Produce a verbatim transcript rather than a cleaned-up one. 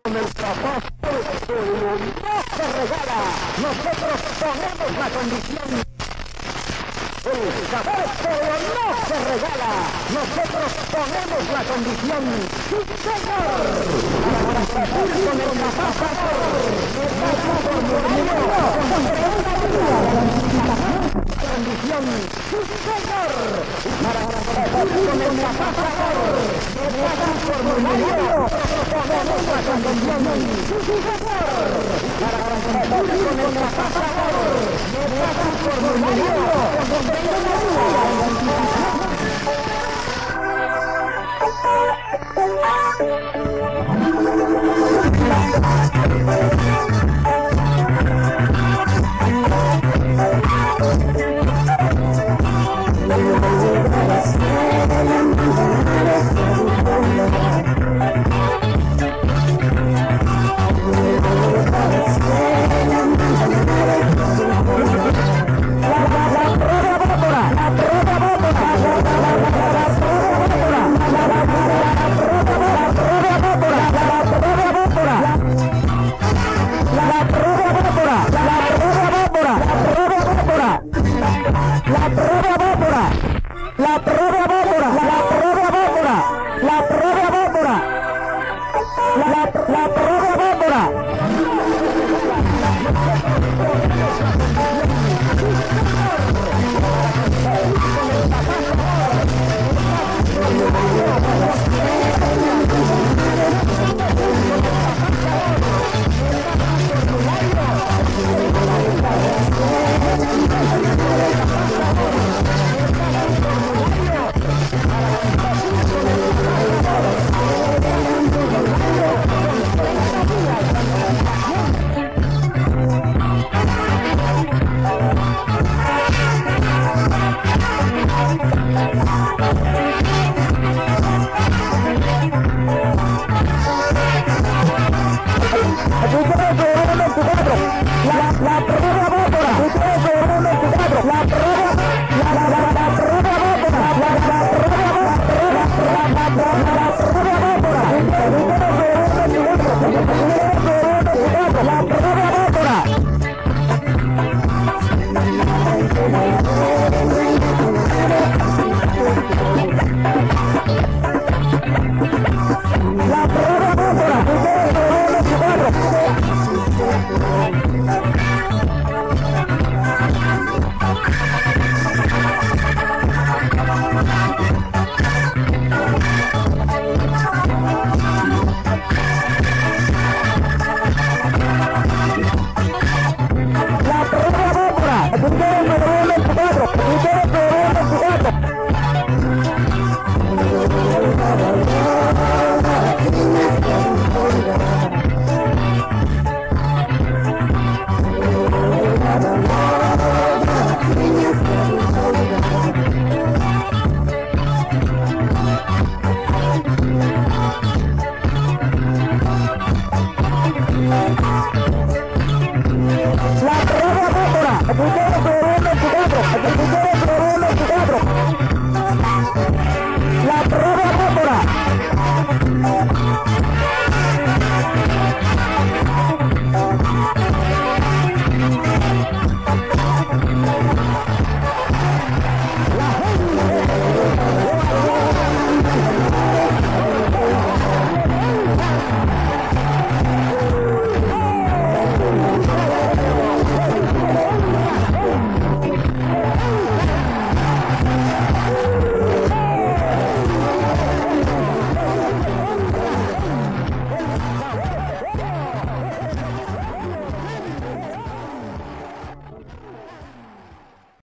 con el trabajo no se regala. Nosotros ponemos la condición. El sabor pero no se regala. Nosotros ponemos la condición. ¡Sí, señor! Para competir con el trabajador. Condición. ¡Sí, señor! Para competir con el trabajador. Formulario. Ponemos la condición. ¡Sí, señor! Para competir con el trabajador. Formulario. La